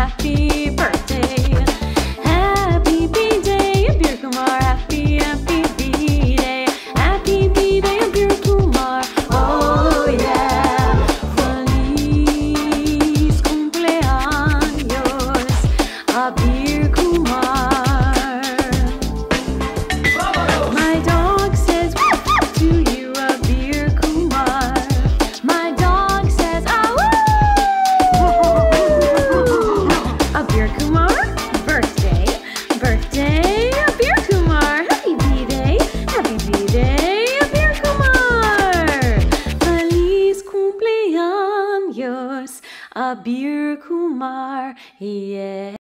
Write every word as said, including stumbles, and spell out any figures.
happy birthday. Happy B-Day, ABIRKUMAR. Happy, happy B-Day. Happy B-Day, ABIRKUMAR. Oh yeah. Feliz cumpleaños, ABIRKUMAR. My dog says to you, ABIRKUMar. My dog says ah woo. ABIRKUMAR, birthday, birthday, ABIRKUMAR. Happy B-Day, happy B-Day, ABIRKUMAR. Feliz cumpleaños, ABIRKUMAR, yeah.